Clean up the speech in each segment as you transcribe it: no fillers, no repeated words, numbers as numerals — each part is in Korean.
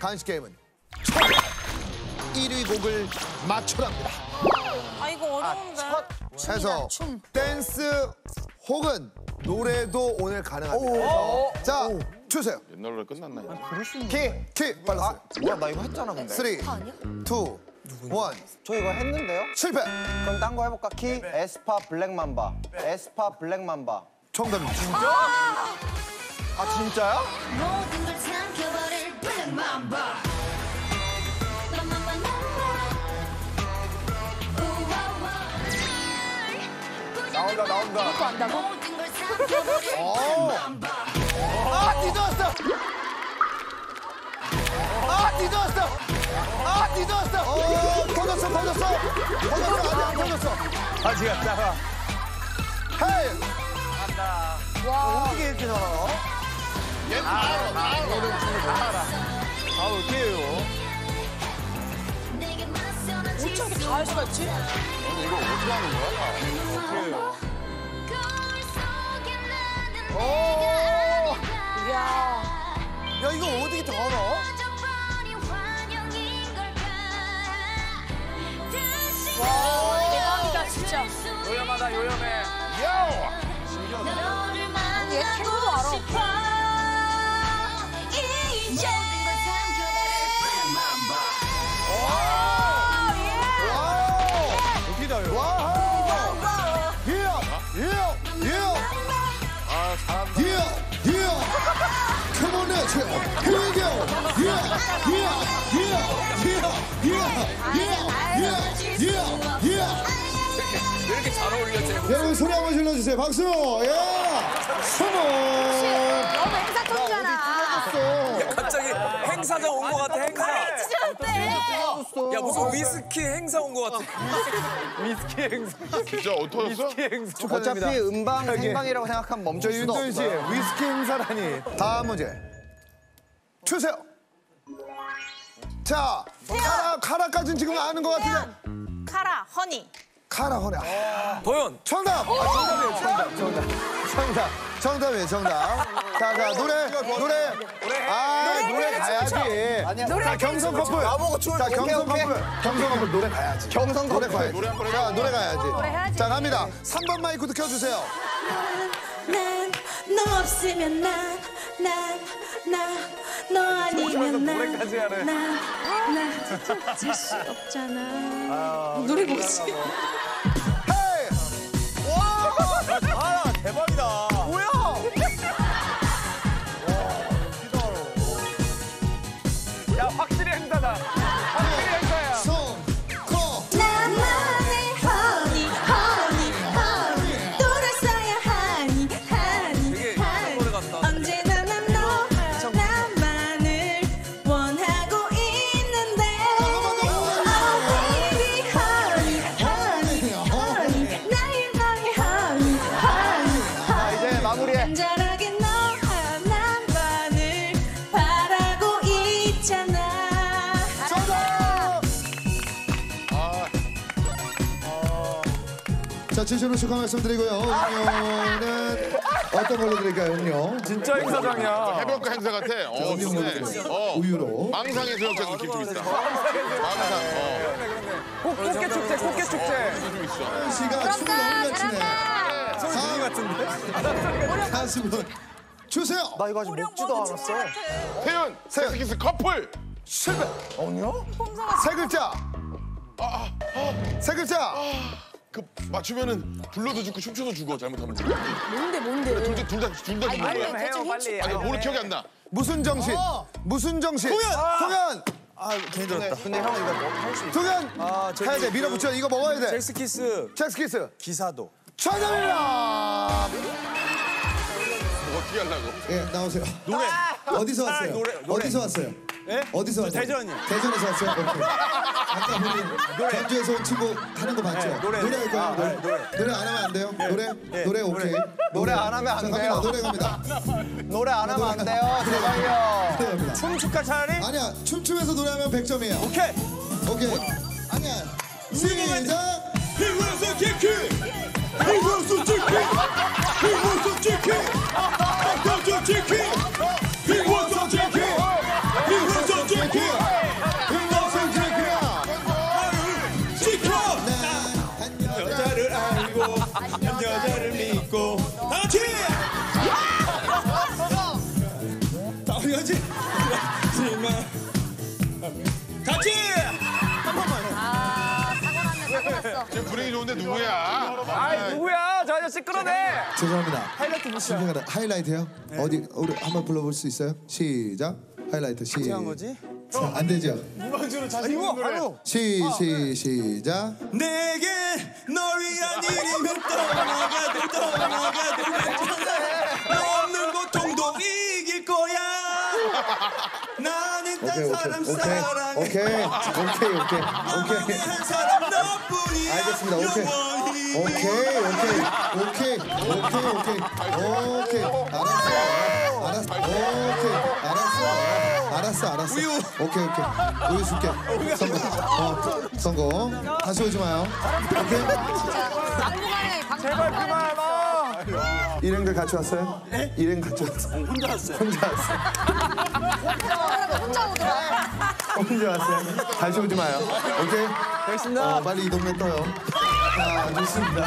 간식 게임은 1위 곡을 맞춰랍니다. 아 이거 어려운데. 해서 댄스 혹은 노래도 오늘 가능합니다. 자, 주세요. 옛날 노래 끝났나? 키 빨랐어요. 뭐야, 나 이거 했잖아, 근데. 3, 2, 1. 저 이거 했는데요? 실패. 그럼 딴 거 해볼까? 키, 에스파, 블랙맘바. 에스파, 블랙맘바. 정답입니다. 아, 진짜야? 모든 걸 삼켜버릴 블랙맘바. 나온다. 이거 안다고? 모든 걸 삼켜버릴 블랙맘바. 아, 뒤졌어. 아, 뒤졌어. 아, 뒤졌어. 터졌어. 터졌어. 아직 안 터졌어. 아직 안 나가. 헤이. 어떻게 이렇게 잘하나? 아, 어떻게 해요? 내게 맞서는 어떻게 저렇게 다 할 수가 있지? 이거 어떻게 하는 거야? 거울 속에 나는 오. 이야. 야, 이거 어떻게 다 알아? 잊어버린 환영인 걸까? 다시 대박이다 진짜. 요염하다, 요염해. 너를 얘 탱고도 알아. 만나고 싶어. 이제 모든 걸 삼켜버릴 웃기다, 와우! 아, 잘한다. Come on now, here we go. 왜 이렇게 잘 어울려, 쟤? 여러분 소리 한번 질러주세요. 박수. 성공. 너무 행사통이잖아. 갑자기 행사장 온 거 같아, 행사. 야, 무슨 위스키 행사 온 거 같아. 위스키 행사. 진짜 어떠셨어? 어차피 음방, 생방이라고 생각하면 멈출 수도 윤도현 씨, 없어요. 위스키 행사라니. 다음 문제 주세요. 자, 카라까지는 지금 아는 것 같은데. 카라, 허니. 카라 허니. 도현. 정답. 정답이에요, 정답. 자, 노래. 노래 가야지. 자, 경성 커플. 자, 경성 커플 노래 가야지. 경성 커플. 노래 가야지. 자, 노래 가야지. 해야지. 자, 갑니다. 3번 마이크도 켜주세요. 난 너 없으면 너 아니면 난 찾을 수 없잖아. 노래 뭐지? 헤이! 아, 대박이다. 뭐야? 야, 확실히 행사다. 확실히 행사야. 나만의 허니 돌아서야 하니 노래 같다. 언제나 나만을 원하고 있는데 Oh baby honey 나의 honey 이제 마무리해. 간절하게 너 하나만을 바라고 있잖아. 자, 진심으로 축하 말씀드리고요. 음료는 어떤 걸로 드릴까요, 음료? 진짜 행사장이야. 해변가 행사 같아. 음료 좋네. 드릴게요. 우유로. 망상의 저녁장 느낌 좀 있다. 망상. 꽃게 축제, 꽃게 축제. 좀 있어. 씨가 춤을 너무 잘 추네. 소리 같은데? 가수분 주세요. 나 이거 아직 먹지도 않았어. 태연, 세스키스 커플. 실패. 아니요? 세 글자. 세 글자. 그 맞추면은 불러도 죽고 춤춰도 죽어 잘못하면. 뭔데? 둘다 죽는 거야. 해요, 빨리. 아니 모르 기억이 안 나. 무슨 정신? 무슨 정신? 동현. 아, 괜히 들었다. 근데 형 이거 뭐 할 수 있어? 동현. 해야 돼. 밀어붙여. 이거 먹어야 돼. 잭스키스 잭스키스. 기사도. 정답입니다. 어떻게 하려고? 예, 나오세요. 노래. 어디서 왔어요? 노래. 어디서 왔어요? 예? 어디서 왔어요? 대전이요. 대전에서 왔어요? 오케이. 아까 우리 전주에서 온 친구 하는 거 봤죠? 네, 노래. 할 거예요? 노래 안 하면 안 돼요? 노래 오케이. 노래 안 하면 안 자, 돼요. 노래 갑니다. 노래 안 하면 안 돼요, 제발요. 노래 갑니다. 춤출까 차라리? 아니야, 춤추면서 노래하면 100점이에요. 오케이. 오케이. 아니야. 시작. He was a chicken. He was a chicken. He was a chicken. He was a chicken. He was a chicken. He was a chicken. 가지 같이 사고 났어. 지금 분위기 좋은데 누구야? 아 누구야 저 아저씨 끌어내 죄송합니다. 하이라이트 못 시작하다. 하이라이트요? 어디 우리 한번 불러볼 수 있어요? 시작. 하이라이트 시. 한 거지? 자, 안 되죠? 무반주로 자신 있는 노래. 시작. 내게 널 위한 일이면 떠나가도 너 없는 고통도 이길 거야 나는 딴 사람 사랑해 오케이. 한 사람 너뿐이야 알겠습니다. 오케이. 오케이. 알았어. 오케이. 우유 줄게. 성공. 다시 오지 마요. 오케이. 막무가내 제발 그만. 일행들 같이 왔어요? 네? 일행 같이 왔어요. 혼자 왔어요. 혼자 왔어요. 다시 오지 마요. 오케이? 알겠습니다. 빨리 이 동네 떠요. 자, 좋습니다.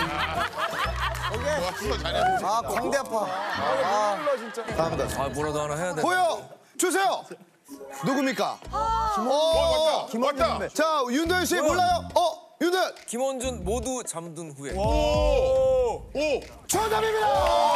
아 광대 아파. 다음 가수. 아 뭐라도 하나 해야 돼 보여 주세요. 누굽니까? 왔다. 자 윤도현 씨 몰라요? 윤도현 김원준 모두 잠든 후에 정답입니다.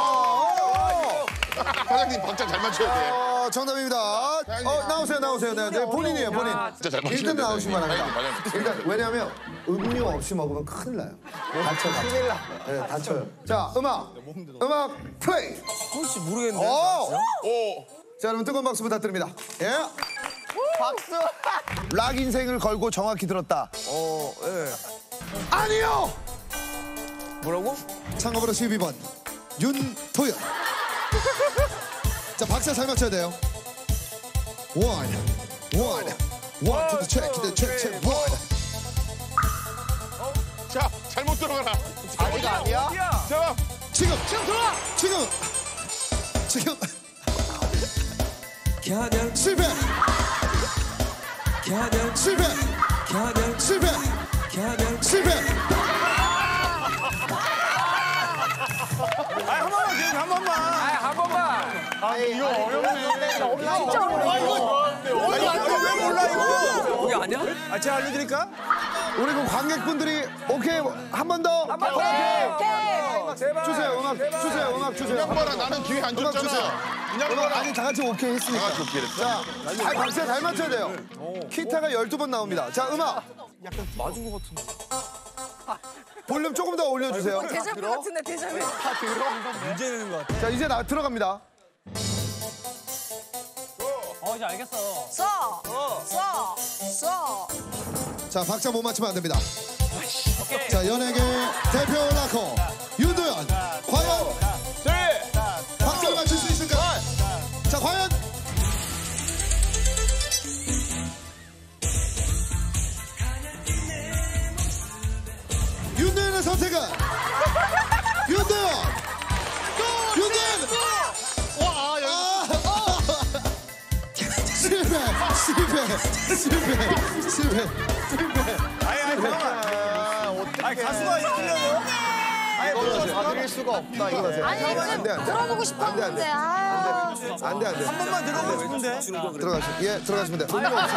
사장님 박자 잘 맞춰야 돼. 정답입니다. 나오세요. 네, 본인이에요, 본인. 진짜 잘 맞춰야 일단 돼. 나오시기 바랍니다. 사장님. 일단 왜냐하면 음료 없이 먹으면 큰일 나요. 다쳐요. 네, 다쳐요. 자, 음악 플레이. 혹시 모르겠는데 자, 여러분 뜨거운 박수 부탁드립니다. 예. 박수. 락 인생을 걸고 정확히 들었다. 예. 아니요. 뭐라고? 참가번호 12번 윤도현. 자, 박자 잘 맞춰야 돼요. 원, to the check, one. 자, 잘못 들어가라. 아니야? 자, 지금. 갸냥 실패. 갸냥 실패. 갸냥 실패. 갸냥 실패. 한 번만 이거 어렵네. 진짜 어려워. 왜 몰라 이거? 거기 아니야? 제가 알려드릴까? 우리 그 관객분들이 오케이 한 번 더. 주세요. 음악 주세요. 양반아 나는 기회 안 음악 줬잖아. 주세요. 양반아. 아니 다 같이 오케이 했으니까. 다 같이 오케이 했어. 자, 박자 잘 맞춰야 돼요. 키타가 12번 나옵니다. 자, 음악 맞은 것 같은데 볼륨 조금 더 올려주세요. 대자뷰 같은데 대자뷰. 문제 내는 것 같아 자, 이제 들어갑니다. 이제 알겠어 써. 자, 박자 못 맞추면 안 됩니다. 자, 연예계 대표 락커 윤도현. 과연 박자를 맞출 수 있을까? 자, 과연 윤도현의 선택은 윤도현. 실패. 아니 가수가 이기려고? 이거는 봐드릴 수가 없다 이거. 아니 좀 들어보고 싶었는데. 안 돼. 한 번만 들어보고 싶은데. 들어가시면 돼요.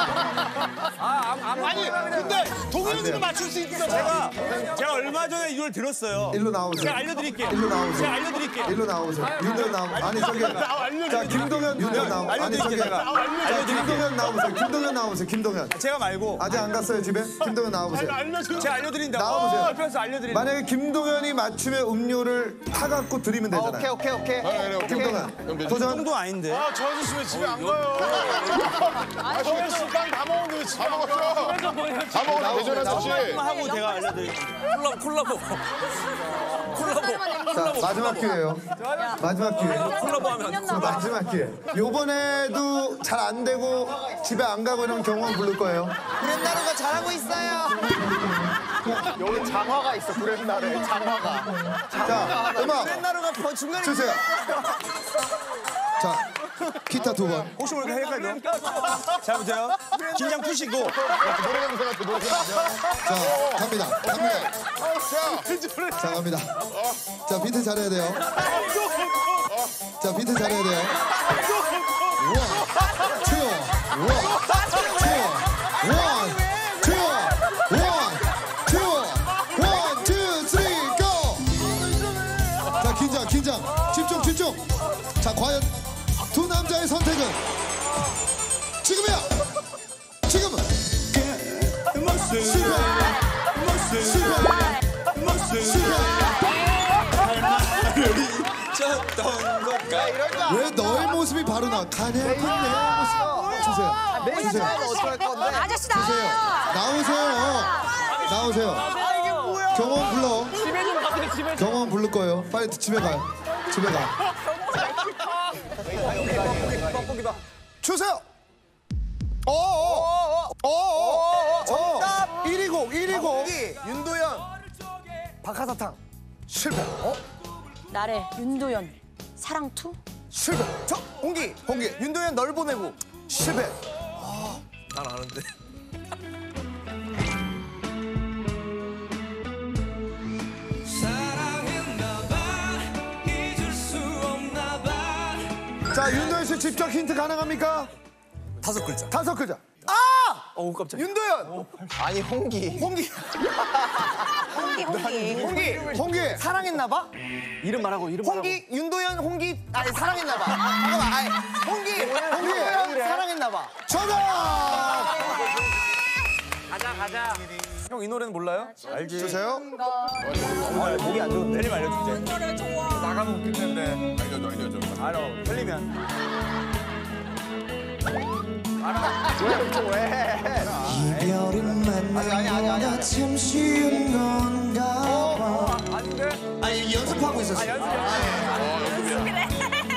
아니 근데 동현이도 맞출 수 있어. 제가 얼마 전에 이걸 들었어요. 일로 나오세요. 제가 알려드릴게요. 일로 나오세요. 제가 알려드릴게요. 일로 나오세요. 윤도현 나오세요. 아니 저기 자 김동현 윤도현 나오세요. 아니 저기 자 김동현 나오세요. 김동현. 제가 말고 아직 안 갔어요 집에? 김동현 나와보세요. 제가 알려드린다고. 나와보세요. 옆에서 알려드린다. 만약에 김동현이 맞추면 음료를 타갖고 드리면 되잖아요. 오케이. 김동현 도전. 정도 아닌데. 저 아저씨 왜 집에 안 가요? 동현 씨 빵 다 먹었는데 왜 집에 안 먹었어? 다 먹었어 대전 아저씨. 하고 제가 알려드릴게요. 콜라보 자 마지막 기회예요. 마지막 기회. 콜라보 하면 마지막 기회. 요번에도 잘 안 되고 집에 안 가고 이런 경우만 부를 거예요. 구렛나루가 잘하고 있어요. 여기 장화가 있어 구렛나루에 장화가. 자 음악 구렛나루가 중간에 주세요. 자 기타 2번. 혹시 모르게 헷갈려? 자 보세요. 긴장 푸시고. 노래 감사 같아 노래 감사. 자 갑니다. 자 갑니다. 자 비트 잘해야 돼요. 자 비트 잘해야 돼요. 원. 자, 긴장. 집중. 자, 과연 두 남자의 선택은 지금이야. 지금은 실패. 왜 너의 모습이 바로 나? 가냐? 내 모습. 주세요. 어떡할 건데? 아저씨 주세요. 나와요. 나오세요. 경원 불러. 집에 좀 가세요. 집에 좀. 경원 부를 거예요. 빨리 집에 가요. 집에 가. 주세요. 정답 120. 윤도현. 박하사탕. 실패. 나래 윤도현 사랑 투. 실패. 홍기. 윤도현 널 보내고. 실패. 난 아는데. 자, 윤도현 씨 직접 힌트 가능합니까? 5글자. 5글자. 어우 깜짝이야. 윤도현. 아니 홍기. 홍기. 사랑했나 봐? 이름 말하고 홍기, 윤도현, 홍기. 아니, 사랑했나 봐. 잠깐만. 아니, 홍기. 윤도현, 사랑했나 봐. 정답! 가자. 형 이 노래는 몰라요? 알지. 주세요. 목이 안 좋은데. 틀리면 알려주지. 노래 좋아. 나가면 웃길 텐데. 알려줘. 알아. 틀리면. 이별은 만나보다 참 쉬운 건가 봐. 아닌데? 아니 연습하고 있었어. 연습이야.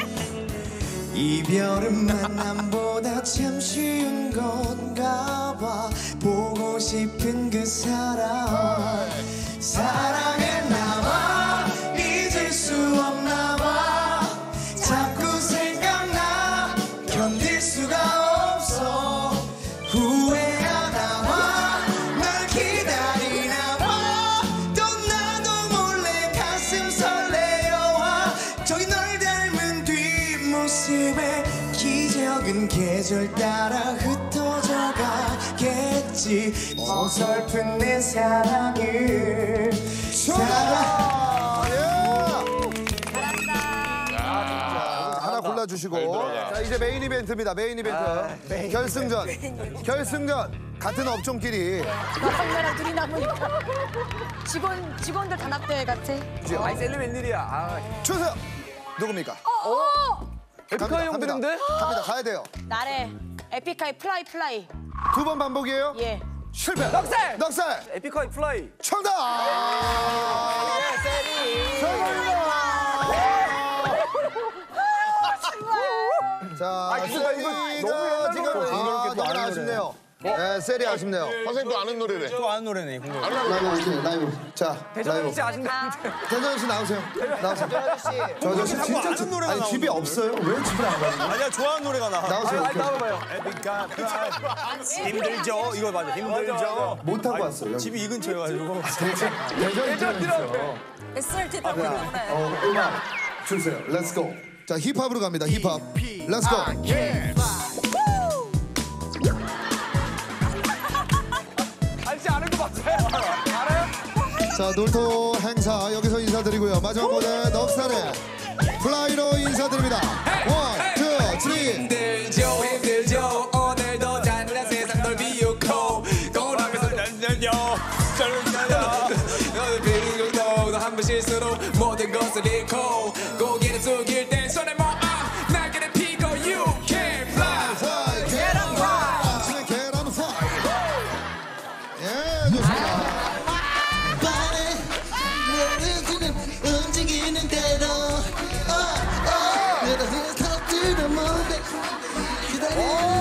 이별은 만남보다 참 쉬운 건가 봐. 보고 싶은 그 사람 사랑했나 봐. 잊을 수 없나 봐. 자꾸 생각나 견딜 수가 없어. 후회하나 봐. 널 기다리나 봐. 또 나도 몰래 가슴 설레어와. 저기 널 닮은 뒷모습에 기적은 계절 따라 흩어져 가겠지. 어설픈 내 사랑을 하나 골라주시고. 자, 이제 메인 이벤트입니다. 메인 이벤트. 결승전. 같은 업종끼리. 막내랑 둘이 남으니까 직원들 단합대회 같아. 아이 셀리 웬일이야. 주세요. 누굽니까? 에픽하이 형 되는데? 갑니다. 가야 돼요. 나래 에픽하이 플라이. 2번 반복이에요? 예. 실패. 넉살! 에픽하이 플라이. 아, 정답! 자, 이거 세리가 지금 너무 아쉽네요. 네, 세리 아쉽네요. 선생님도 아는 노래래. 또 아는 노래네, 이 공격. 라이브. 자, 라이브. 진짜 아신다는데. 대전 씨 나오세요. 저 아저씨 진짜 아는 노래가 아니 집이 없어요? 왜 집을 안 가요? 아니야, 좋아하는 노래가 나. 나오세요. 나와봐요. 에픽하 힘들죠? 이거 맞아, 힘들죠? 못 타고 왔어요. 여기. 집이 이 근처여가지고. 대전 들어. SRT 타고 그래. 음악 주세요. Let's go. 자, 힙합으로 갑니다. 힙합. Let's go. 알지 않은 거 맞아요? 알아요? 자, 놀토 행사 여기서 인사드리고요. 마지막 무대 넉살의 플라이로 인사드립니다. 1, 2, 3. 힘들죠. 오늘도 잔인한 세상 널 비웃고 거울하면서 널 너 한 번 실수로 모든 것을 잃고 고개를 숙일 땐 손에 모아 날개를 피고 You can fly. Get on fire. 지금 Get on fire. 예, 좋습니다. 움직이는 대로 여러분의 탑들을 못해 기다려